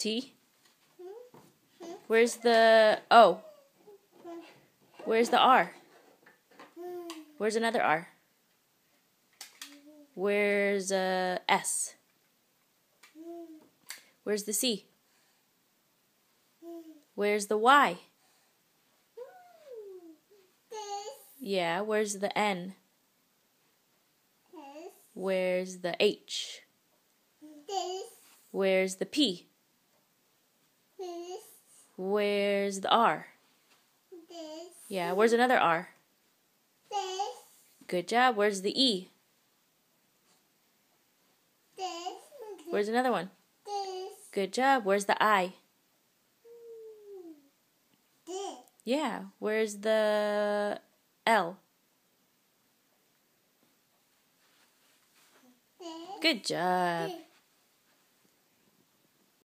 T? Where's the O? Where's the R? Where's another R? Where's a S? Where's the C? Where's the Y? Yeah, where's the N? Where's the H? Where's the P? Where's the R? Yeah, where's another R? Good job. Where's the E? Where's another one? Good job. Where's the I? Yeah, where's the L? Good job.